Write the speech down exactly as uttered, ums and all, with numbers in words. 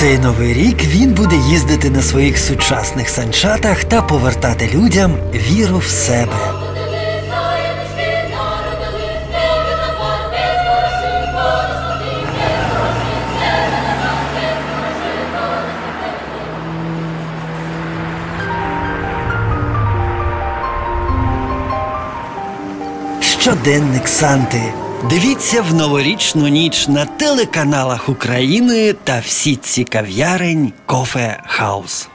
цей новий рік він буде їздити на своїх сучасних санчатах та повертати людям віру в себе. Щоденник Санти. Дивіться в новорічну ніч на телеканалах України та в сітці кав'ярень Кофе Хаус.